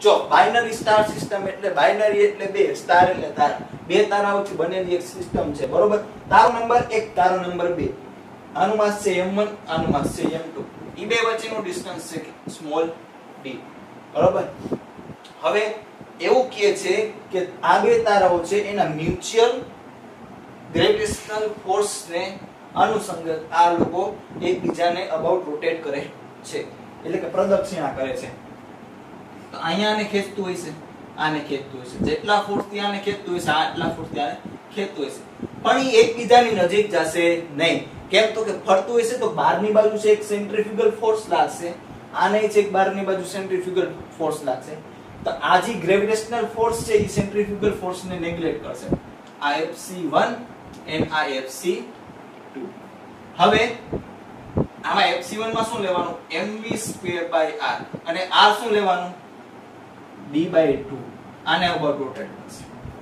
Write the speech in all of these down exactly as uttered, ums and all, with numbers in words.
જો binary star system એટલે binary એટલે બે, સ્ટાર એટલે તારા, બે તારાઓથી બનેલી એક સિસ્ટમ છે, બરોબર. તારો નંબર એક, તારો નંબર બે, આનું માસ છે એમ વન, આનું માસ છે એમ ટુ, ઈ બે વચ્ચેનો ડિસ્ટન્સ છે સ્મોલ d, બરોબર. હવે એવું કહે છે કે આ બે તારાઓ છે એના મ્યુચ્યુઅલ ગ્રેવિટેશનલ ફોર્સ ને અનુસંગત આ લોકો એકબીજાને અબાઉટ રોટેટ કરે છે, એટલે કે પ્રદક્ષિણા કરે છે. તો અહીંયા આને ખેંચતું હોય છે, આને ખેંચતું હોય છે, જેટલા ફોર્સ થી આને ખેંચતું હોય છે આટલા ફોર્સ થી આને ખેંચતું હોય છે, પણ એ એકબીજાની નજીક જશે નહીં. કેમ તો કે ફરતું હોય છે તો બહારની બાજુ છે એક સેન્ટ્રીફ્યુગલ ફોર્સ લાગશે, આને છે એક બહારની બાજુ સેન્ટ્રીફ્યુગલ ફોર્સ લાગશે. તો આ જે ગ્રેવિટેશનલ ફોર્સ છે એ સેન્ટ્રીફ્યુગલ ફોર્સ ને નેગ્લેક્ટ કરશે, આ F C one and આ F C two. હવે આમાં F C one માં શું લેવાનું, mv square by r, અને r શું લેવાનું, d by two. આને અબાઉટ રોટેટ કરશે.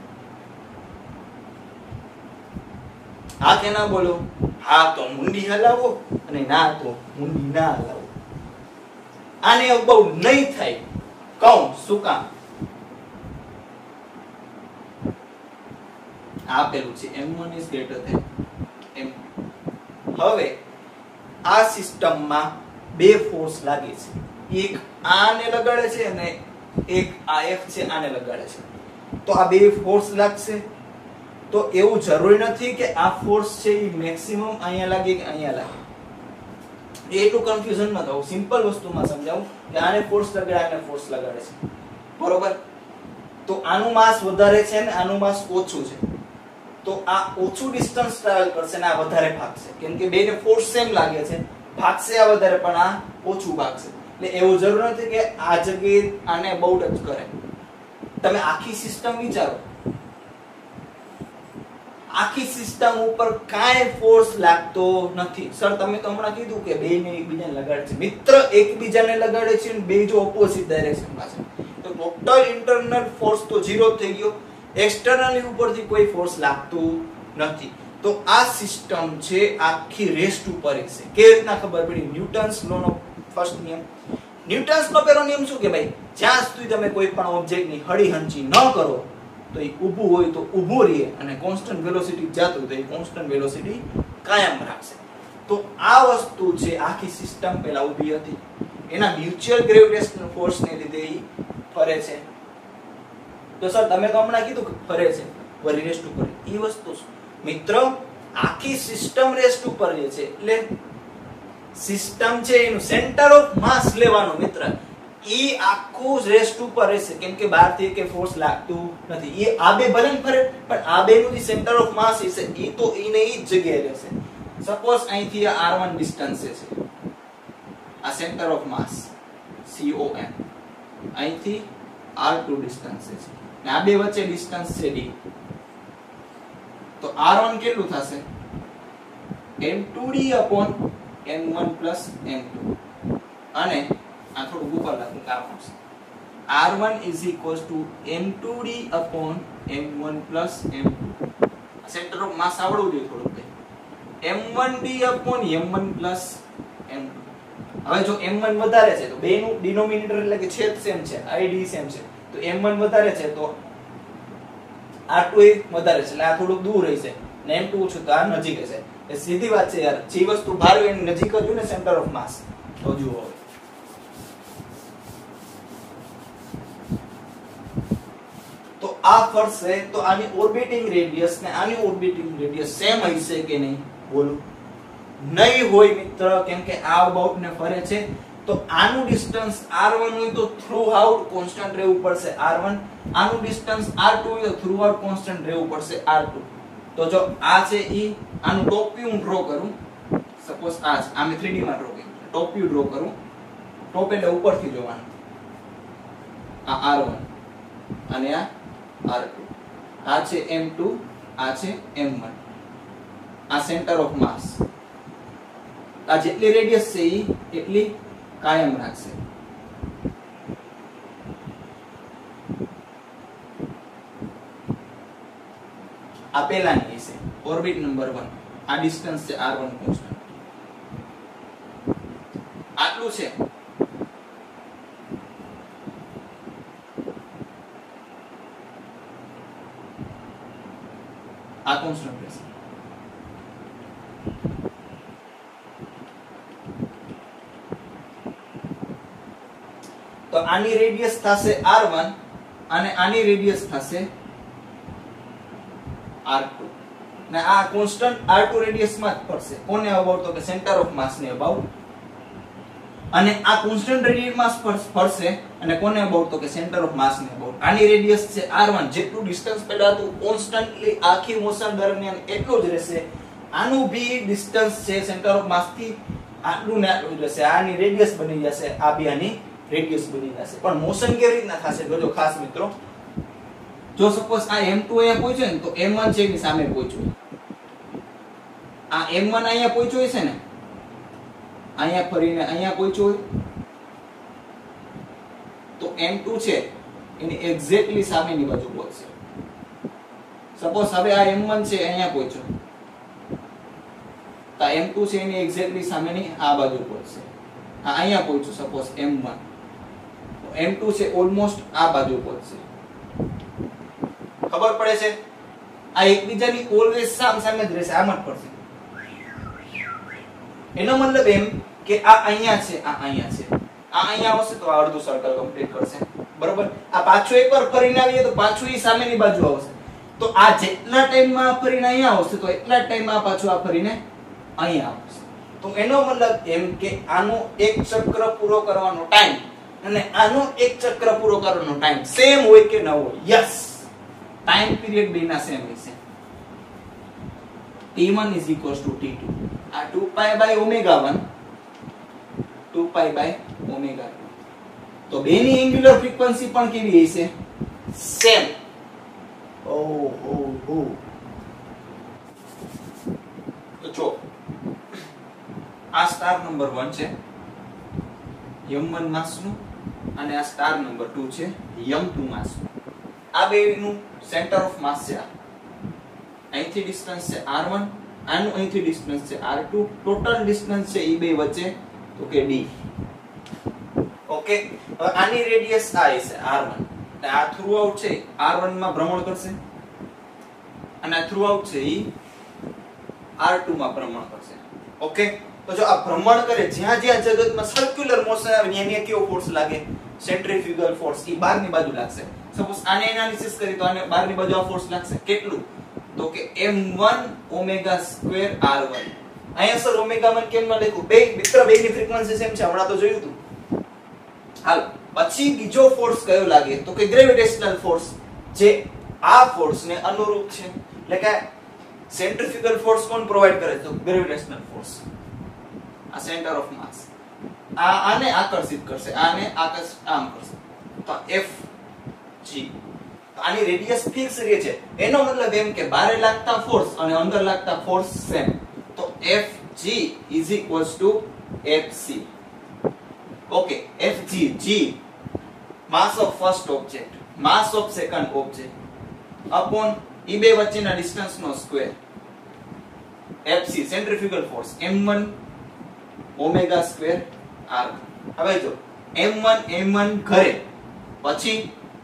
હા કે ના બોલો? હા તો મુંડી હલાવો અને ના તો મુંડી ના હલાવો. આને અબાઉટ નહીં થાય, કહું શું કામ? આપેલું છે M one is greater than M two. હવે આ સિસ્ટમમાં બે ફોર્સ લાગે છે, એક આને લગાડે છે અને એક આ F છે આને લગાડે છે. તો આ બે ફોર્સ લાગશે, તો એવું જરૂરી નથી કે આ ફોર્સ છે એ મેક્સિમમ અહીંયા લાગે કે અહીંયા લાગે. એટલું કન્ફ્યુઝન ન થાવ, સિમ્પલ વસ્તુમાં સમજાવું કે આને ફોર્સ લગાડે આને ફોર્સ લગાડે છે, બરોબર. તો આનું માસ વધારે છે ને આનું માસ ઓછું છે, તો આ ઓછું ડિસ્ટન્સ ટ્રાવેલ કરશે ને આ વધારે ભાગશે, કેમ કે બેને ફોર્સ સેમ લાગે છે, ભાગશે આ વધારે પણ આ ઓછું ભાગશે. એટલે એવું જરૂર નથી કે આ જગ્યાએ આને બહુ ટચ કરે. તમે આખી સિસ્ટમ વિચારો, આખી સિસ્ટમ ઉપર કાંઈ ફોર્સ લાગતો નથી. સર તમે તો હમણાં કીધું કે બે ને એકબીજાને લગાડે છે. મિત્ર એકબીજાને લગાડે છે ને બે જો ઓપોઝિટ ડાયરેક્શનમાં છે, તો ટોટલ ઇન્ટરનલ ફોર્સ તો ઝીરો થઈ ગયો, એક્સટર્નલી ઉપરથી કોઈ ફોર્સ લાગતું નથી. તો આ સિસ્ટમ છે આખી રેસ્ટ ઉપર છે. કેવી રીતના ખબર પડી? ન્યૂટન્સ લો નો ફર્સ્ટ નિયમ. ન્યૂટન્સ નો પહેલો નિયમ શું કે ભાઈ, જ્યાં સુધી તમે કોઈ પણ ઓબ્જેક્ટની હળી હંચી ન કરો તો એ ઊભું હોય તો ઊભું રહે, અને કોન્સ્ટન્ટ વેલોસિટી જાતું તો એ કોન્સ્ટન્ટ વેલોસિટી કાયમ રાખશે. તો આ વસ્તુ છે આખી સિસ્ટમ પહેલા ઊભી હતી, એના મ્યુચ્યુઅલ ગ્રેવિટેશનલ ફોર્સ ને લીધે એ ફરે છે. તો સર તમે તો હમણાં કીધું કે ફરે છે, વળી રેસ્ટ ઉપર. એ વસ્તુ મિત્ર આખી સિસ્ટમ રેસ્ટ ઉપર રહે છે, એટલે સિસ્ટમ છે એનું સેન્ટર ઓફ માસ લેવાનું મિત્ર. ઈ આખું રેસ્ટ ઉપર રહેશે, કેમ કે બહારથી કે ફોર્સ લાગતું નથી. એ આ બે ભલે ફરે પણ આ બે નું જે સેન્ટર ઓફ માસ હશે એ તો ઈને ઈ જ જગ્યાએ રહેશે. સપોઝ અહીંથી આ R one ડિસ્ટન્સ છે, આ centre of mass C O M, અહીંથી R two ડિસ્ટન્સ છે, ને આ બે વચ્ચે ડિસ્ટન્સ છે D. તો R one કેટલું થશે? M two D upon M one plus M two. અને આ થોડું ઉપર લખું કામ આવશે. R one is equals to M two D upon M one plus M two. Centre of mass આવડવું જોઈએ થોડું ભાઈ. M one D upon M one plus M two. હવે જો M one વધારે છે તો બેનું ડિનોમિનેટર એટલે કે છેદ સેમ છે, I D સેમ છે, તો M one વધારે છે તો R two એ વધારે છે, એટલે આ થોડું દૂર રહેશે, ને M two ઓછું તો આ નજીક હશે. એ સીધી વાત છે યાર, જે વસ્તુ બહાર હોય એની નજીક જ હોય ને સેન્ટર ઓફ માસ. તો જુઓ તો આ ફરશે તો આની ઓર્બિટિંગ રેડિયસ ને આની ઓર્બિટિંગ રેડિયસ સેમ હશે કે નહીં? બોલો નહીં હોય મિત્ર, કેમ કે આ અબાઉટ ને ફરે છે. તો આનું ડિસ્ટન્સ R one હોય તો થ્રુ આઉટ કોન્સ્ટન્ટ રહેવું પડશે R one, આનું ડિસ્ટન્સ R two હોય તો થ્રુ આઉટ કોન્સ્ટન્ટ રહેવું પડશે R two. તો જો આ છે ઈ, આનું ટોપ વ્યૂ હું ડ્રો કરું, સપોઝ આ આમે three D માં ડ્રો કરું, ટોપ વ્યૂ ડ્રો કરું. ટોપ એટલે ઉપરથી જોવાનું, આ R one અને આ R two, આ છે M two, આ છે M one. આ સેન્ટર ઓફ માસ, આ જેટલી રેડિયસ છે ઈ એટલી કાયમ રાખશે. આ પહેલાની છે ઓર્બિટ નંબર one, આ ડિસ્ટન્સ છે R one કોન્સ્ટન્ટ, આટલું છે. આ કોન્સ્ટન્ટ રહેશે. તો આની રેડિયસ થશે આર વન અને આની રેડિયસ થશે આર ટુ ને આ કોન્સ્ટન્ટ આર ટુ રેડિયસ માં જ ફરશે. કોને અબાઉટ? તો કે સેન્ટર ઓફ માસ ને અબાઉટ. અને આ કોન્સ્ટન્ટ રેડિયસ માં ફરશે અને કોને અબાઉટ? તો કે સેન્ટર ઓફ માસ ને અબાઉટ. આની રેડિયસ છે આર વન, જેટલું ડિસ્ટન્સ પહેલા હતું કોન્સ્ટન્ટલી આખી મોશન દરમિયાન એટલું જ રહેશે. આનું બી ડિસ્ટન્સ છે સેન્ટર ઓફ માસ થી આટલું ને આટલું જ રહેશે. આની રેડિયસ બની જશે, આ બી આની રેડિયસ બની જશે. પણ મોશન કેવી રીતના થશે જોજો ખાસ મિત્રો. જો સપોઝ આ એમ ટુ અહીંયા પહોંચ્યો ને તો એમ વન છે એની સામે પહોંચ્યું. આ એમ વન અહીંયા પહોંચ્યો છે ને, અહીંયા ફરીને અહીંયા પહોંચ્યો હોય તો એમ ટુ છે એની એક્ઝેક્ટલી સામેની બાજુ પહોંચશે. સપોઝ હવે આ એમ વન છે અહીંયા પહોંચ્યો તો એમ ટુ છે એની એક્ઝેક્ટલી સામેની આ બાજુ પહોંચશે. આ અહીંયા પહોંચ્યું suppose M one, M two છે ઓલમોસ્ટ આ બાજુ પહોંચશે. ખબર પડે છે? આ એકબીજાની ઓલવેઝ સામ સામે જ રહેશે, આમ જ પડશે. એનો મતલબ એમ કે આ અહીંયા છે, આ અહીંયા છે, આ અહીંયા આવશે તો આ અડધું સર્કલ કમ્પ્લીટ કરશે. બરોબર? આ પાછું એકવાર ફરીને આવીએ તો પાછું ઈ સામેની બાજુ આવશે. તો આ જેટલા ટાઈમમાં ફરીને અહીંયા આવશે તો એટલા ટાઈમમાં પાછું આ ફરીને અહીંયા આવશે. તો એનો મતલબ એમ કે આનો એક ચક્ર પૂરો કરવાનો ટાઈમ અને આનો એક ચક્ર પૂરો કરવાનો ટાઈમ સેમ હોય કે ન હોય? યસ, ટાઈમ પીરિયડ બેના સેમ હશે. T one is equals to T two. આ two pi by omega one, two pi by omega two. તો બેની એંગ્યુલર ફ્રીક્વન્સી પણ કેવી હશે? સેમ. ઓ હો હો. તો જો આ સ્ટાર નંબર વન છે એમ વન માસનું અને આ સ્ટાર નંબર ટુ છે એમ ટુ માસનું. આ બેનું સેન્ટર ઓફ માસ છે. અહીંથી ડિસ્ટન્સ છે આર વન, આનું અહીંથી ડિસ્ટન્સ છે આર ટુ. ટોટલ ડિસ્ટન્સ છે ઈ બે વચ્ચે તો કે ડી. ઓકે, હવે આની રેડિયસ આ છે આર વન. એટલે આ થ્રુ આઉટ છે આર વન માં ભ્રમણ કરશે અને આ થ્રુ આઉટ છે ઈ આર ટુ માં ભ્રમણ કરશે. ઓકે, તો જો આ ભ્રમણ કરે જ્યાં જ્યાં જગતમાં સર્ક્યુલર મોશન આવે ને એને કેવો ફોર્સ લાગે? Centrifugal force. ઈ બહારની બાજુ લાગશે. સપોઝ આને એનાલિસિસ કરી તો આને બહારની બાજુ આ ફોર્સ લાગશે. કેટલું? તો કે M one omega square R one. અહીંયા સર ઓમેગા વન કેમ ન લખ્યું? બે મિત્ર બેની ફ્રીક્વન્સી સેમ છે, હમણાં તો જોયું હતું. હાલ પછી બીજો ફોર્સ કયો લાગે? તો કે ગ્રેવિટેશનલ ફોર્સ, જે આ ફોર્સ ને અનુરૂપ છે. એટલે કે સેન્ટ્રીફ્યુગલ ફોર્સ કોણ પ્રોવાઈડ કરે? તો ગ્રેવિટેશનલ ફોર્સ. આ સેન્ટર ઓફ માસ આ આને આકર્ષિત કરશે, આને આકર્ષિત આમ કરશે. તો એફ જી. આની રેડિયસ ફિક્સ રહે છે. એનો મતલબ એમ કે બારે લાગતા ફોર્સ અને અંદર લાગતા ફોર્સ સેમ. તો F G is equals to F C. Okay, F G, G mass of first object, mass of second object upon ઈ બે વચ્ચેના ડિસ્ટન્સ નો square. F C centrifugal force M one omega square R. હવે જો એમ one એમ one ઘરે પછી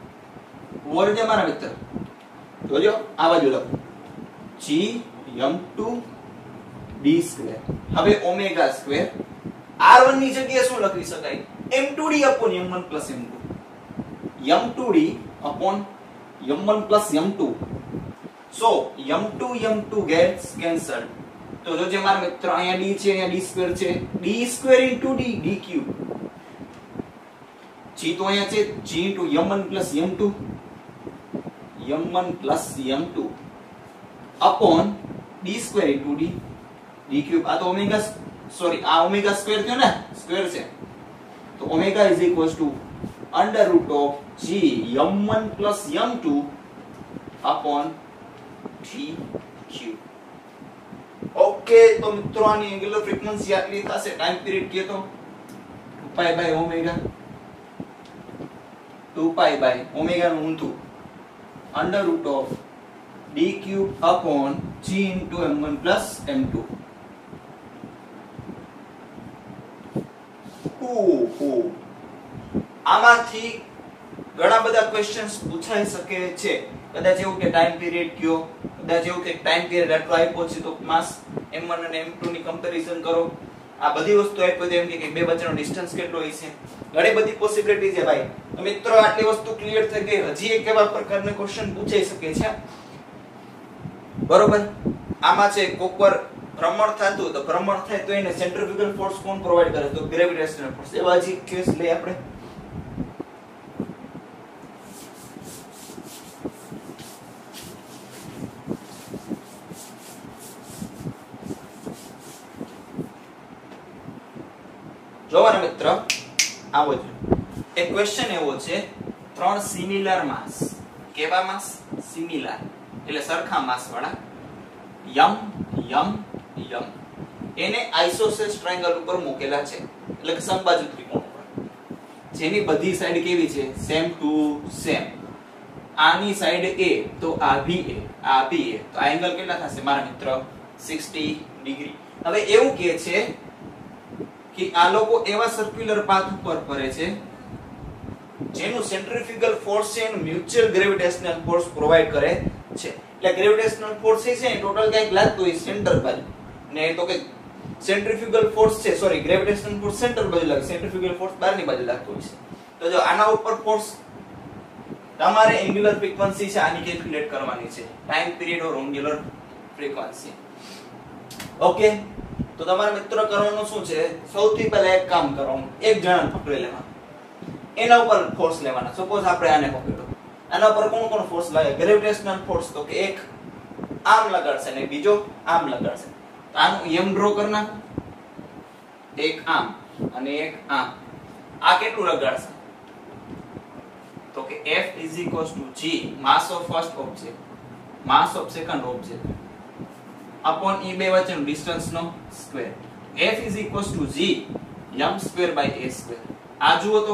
વર્ગે મારા મિત્ર જોજો આ બાજુ લખો g M two D square. હવે ઓમેગા સ્ક્વેર આર વન ની જગ્યાએ શું લખી શકાય? M two D upon M one plus M two. M two D upon M one plus M two. so M two M two gets cancelled. તો જોજે મારા મિત્ર અહીંયા d છે, અહીંયા d સ્ક્વેર છે. d square into d d cube. g તો અહીંયા છે g into M one plus M two M one plus M two upon d square into d d cube. આ તો ઓમેગા સોરી આ omega square થયો ને, square છે. તો omega is equals to under root of g M one plus M two upon d cube. Okay, તો મિત્રો આની એંગ્યુલર ફ્રીક્વન્સી આટલી થશે. ટાઈમ પીરિયડ કે તો two pi by omega, two pi by omega નું ઊંધું under root of d cube upon g into M one plus M two. ઓહો, આમાંથી ઘણા બધા ક્વેશ્ચન્સ પૂછાઈ શકે છે. કદાચ એવું કે ટાઈમ પીરિયડ કયો, કદાચ એવું કે ટાઈમ પીરિયડ આટલો આપ્યો છે તો માસ એમ વન અને એમ ટુ ની કમ્પેરિઝન કરો. આ બધી વસ્તુ આપ્યો તો એમ કે બે વચ્ચેનો ડિસ્ટન્સ કેટલો હશે. ઘણી બધી પોસિબિલિટી છે ભાઈ. તો મિત્રો આટલી વસ્તુ ક્લિયર થઈ ગઈ. હજી એક એવા પ્રકારના ક્વેશ્ચન પૂછાઈ શકે છે. બરોબર. આમાં છે કોકવાર ભ્રમણ થતું તો ભ્રમણ થાય તો એને સેન્ટ્રીફ્યુગલ ફોર્સ કોણ પ્રોવાઈડ કરે તો ગ્રેવિટેશનલ ફોર્સ. એવા જ કેસ લઈ આપણે. જોવાના મિત્ર આવો છે એક ક્વેશ્ચન એવો છે ત્રણ સિમિલર માસ. કેવા માસ? સિમિલર એટલે સરખા માસ વાળા યમ યમ યમ એને આઇસોસેલેસ ટ્રાયેંગલ ઉપર મૂકેલા છે એટલે કે સમબાજુ ત્રિકોણ ઉપર, જેની બધી સાઈડ કેવી છે? Same to same. આની સાઈડ a તો આ બી a, આ બી a, તો આ એંગલ કેટલા થશે મારા મિત્ર? સાઠ ડિગ્રી. હવે એવું કહે છે કે આ લોકો એવા સર્ક્યુલર પાથ ઉપર ફરે છે જેનું સેન્ટ્રીફ્યુગલ ફોર્સ છે એનું મ્યુચ્યુઅલ ગ્રેવિટેશનલ ફોર્સ પ્રોવાઈડ કરે છે. એટલે ગ્રેવિટેશનલ ફોર્સ છે ને ટોટલ કંઈક લાગતું હોય સેન્ટર બાજુ, ને તો કે સેન્ટ્રીફ્યુગલ ફોર્સ છે સોરી ગ્રેવિટેશનલ ફોર્સ સેન્ટર બાજુ લાગે, સેન્ટ્રીફ્યુગલ ફોર્સ બહારની બાજુ લાગતો હોય છે. તો જો આના ઉપર ફોર્સ તમારે એંગ્યુલર ફ્રીક્વન્સી છે આની કેલ્ક્યુલેટ કરવાની છે, time period or angular frequency. Okay, તો તમારા મિત્ર કરવાનું શું છે? સૌથી પહેલા એક કામ કરવાનું, એક જણાને પકડી લેવાનું, એના ઉપર ફોર્સ લેવાના. સપોઝ આપણે આને પકડ્યો, આના પર કોણ કોણ ફોર્સ લાગે? ગ્રેવિટેશનલ ફોર્સ તો કે એક આમ લગાડશે ને બીજો આમ લગાડશે. તો આનું એમ ડ્રો કરી નાખો, એક આમ અને એક આમ. આ કેટલું લગાડશે? તો કે F is equals to G mass of first object mass of second object upon e બે વચ્ચેનું ડિસ્ટન્સ નો square. F is equals to G m square by a square. આ જુઓ તો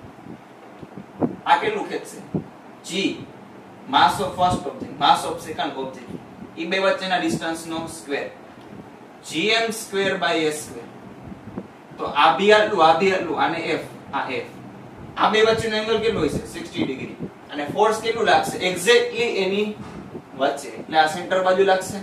આ કેટલું ખેંચશે? G mass of first object mass of second object e બે વચ્ચેના ડિસ્ટન્સ નો square gm square by a square. તો આ બી આટલું આ બી આટલું આને F આ F. આ બે વચ્ચેનો એંગલ કેટલો હશે? સાઠ ડિગ્રી. અને ફોર્સ કેટલું લાગશે? એક્ઝેક્ટલી એની વચ્ચે, એટલે આ સેન્ટર બાજુ લાગશે.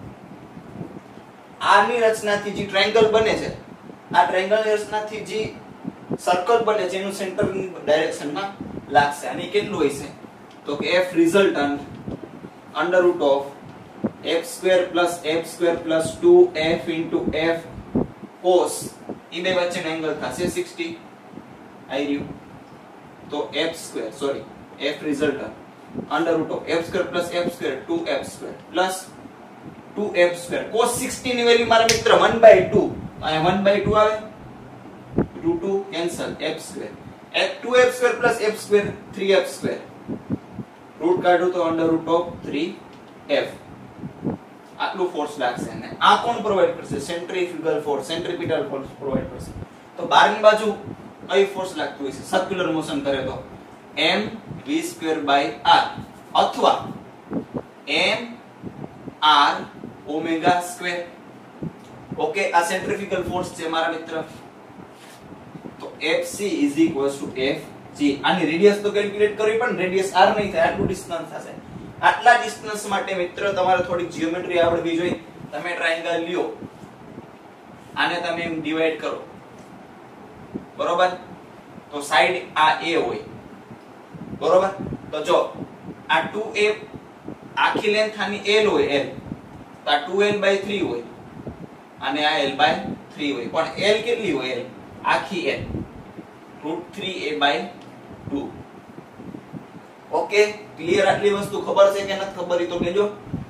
આની રચનાથી જે ટ્રાયેંગલ બને છે, આ ટ્રાયેંગલની રચનાથી જે સર્કલ બને છે એનું સેન્ટરની ડાયરેક્શનમાં લાગશે. અને કેટલું હશે? તો કે F resultant under root of f square plus f square plus two f into f cos એ બે વચ્ચેનો એંગલ થશે સાઠ. આઈ રહ્યું તો f square sorry f resultant under root of f square plus f square two f square plus two f square cos સાઠ ની વેલ્યુ મારા મિત્ર one by two. અહીંયા one by two આવે, two two cancel, f square two f square plus f square three f square. Root કાઢો તો under root of three f. આટલું force લાગશે. અને આ કોણ પ્રોવાઈડ કરશે? Centrifugal force, centripetal force provide કરશે. તો બહારની બાજુ કઈ ફોર્સ લાગતું હોય છે? સર્ક્યુલર મોશન કરે તો m v square by r અથવા m r omega square. Okay, આ સેન્ટ્રીફ્યુગલ ફોર્સ છે મારા મિત્ર. તો fc is equals to fg. આની રેડિયસ તો કેલ્ક્યુલેટ કરવી પણ રેડિયસ r નહીં થાય, આટલું ડિસ્ટન્સ થશે. આટલા ડિસ્ટન્સ માટે મિત્ર તમારે થોડીક જીઓમેટ્રી આવડવી જોઈએ. તમે ટ્રાયેંગલ લ્યો, આને તમે એમ ડિવાઈડ કરો, બરોબર? તો સાઈડ આ a હોય, બરોબર? તો જો આ ટુ a આખી લેન્થ આની l હોય, l તો આ ટુ l by three હોય અને આ l by three હોય. પણ l કેટલી હોય? l આખી l root three a by two. Okay, clear? આટલી વસ્તુ ખબર છે કે નથી ખબર? તો કહેજો.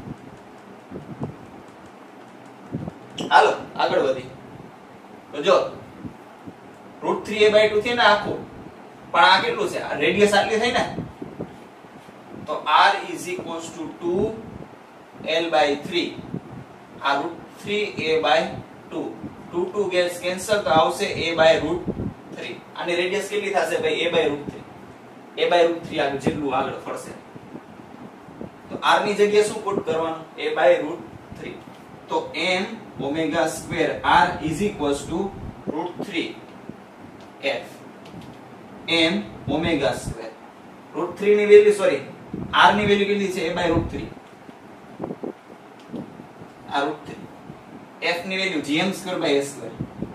હાલો આગળ વધી. તો જો root three a by two થી ને આખું, પણ આ કેટલું છે? આ રેડિયસ આટલી થઈ ને, તો r is equals to two l by three. આ root three a by two, two two gets cancel, તો આવશે a by root three. આની રેડિયસ કેટલી થશે ભાઈ? a by root three. a by root three આગળ જેટલું આગળ ફરશે. તો r ની જગ્યાએ શું પુટ કરવાનું? a by root three. તો m omega square r is equals to root three f m omega square. root three ની વેલ્યુ સોરી r ની વેલ્યુ કેટલી છે? a by root three. આ રૂટ થ્રી. f ની value gm square by a square.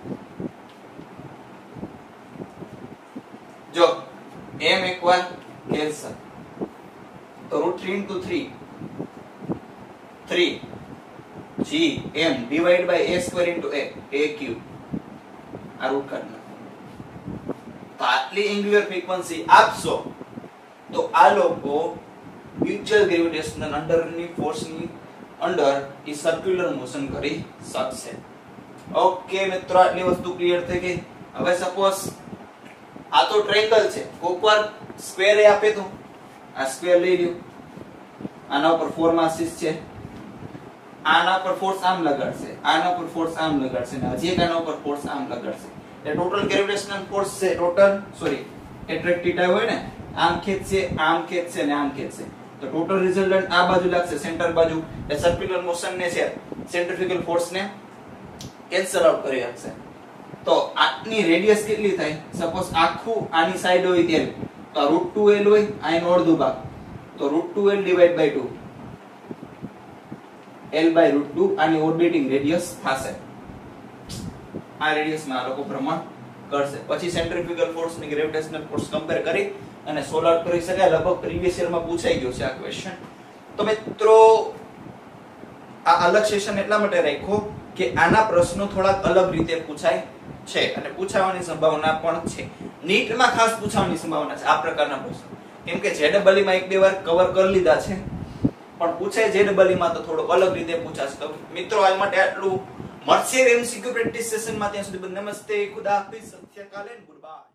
જો m એકવાર cancel તો root three into three three gm divided by a square into a a cube આ root કાઢના. તો આટલી એંગ્યુલર ફ્રીક્વન્સી આપશો તો આ લોકો મ્યુચ્યુઅલ ગ્રેવિટેશનલ અંડરની ફોર્સની અંડર ઈ સર્ક્યુલર મોશન કરી શકશે. ઓકે મિત્રો, આટલી વસ્તુ ક્લિયર થઈ ગઈ. હવે સપોઝ આ તો ટ્રાયેંગલ છે, કોકવાર સ્ક્વેર એ આપે તો આ સ્ક્વેર લઈ લ્યો, આના ઉપર ફોર માસીસ છે, આના પર ફોર્સ આમ લગાડશે, આના પર ફોર્સ આમ લગાડશે અને હજી એક આના ઉપર ફોર્સ આમ લગાડશે. એ ટોટલ ગ્રેવિટેશનલ ફોર્સ છે, ટોટલ સોરી એટ્રેક્ટિવ હોય ને, આમ ખેંચશે, આમ ખેંચશે અને આમ ખેંચશે. તો ટોટલ રિઝલ્ટન્ટ આ બાજુ લાગશે, સેન્ટર બાજુ. એ સર્ક્યુલર મોશન ને છે, સેન્ટ્રીફ્યુગલ ફોર્સ ને કેન્સલ આઉટ કરી આપશે. તો આની રેડિયસ કેટલી થાય? સપોઝ આખું આની સાઈડ હોય ત્યારે તો રૂટ ટુ એલ હોય, આનો અડધો ભાગ તો root two L divide by two L by root two આની ઓર્બિટિંગ રેડિયસ થશે. આ રેડિયસ માં આ લોકો ભ્રમણ કરશે. પછી સેન્ટ્રીફ્યુગલ ફોર્સ ની ગ્રેવિટેશનલ ફોર્સ કમ્પેર કરી અને સોલ્વ આઉટ કરી શકાય. લગભગ પ્રીવિયસ યર માં પૂછાઈ ગયો છે આ ક્વેશ્ચન. તો મિત્રો આ અલગ સેશન એટલા માટે રાખ્યો કે આના પ્રશ્નો થોડાક અલગ રીતે પૂછાય છે અને પૂછાવાની સંભાવના પણ છે. નીટ માં ખાસ પૂછવાની સંભાવના છે આ પ્રકારના પ્રશ્નો, કેમ કે જેડબલ માં એક બે વાર કવર કરી લીધા છે પણ પૂછાય જેડબલ માં તો થોડો અલગ રીતે પૂછાશે. તો મિત્રો આ માટે આટલું. મળશે એમસીક્યુ પ્રેક્ટિસ સેશન માં. ત્યાં સુધી નમસ્તે, ખુદા હાફિઝ, સત્ય કાલ એન્ડ ગુડ બાય.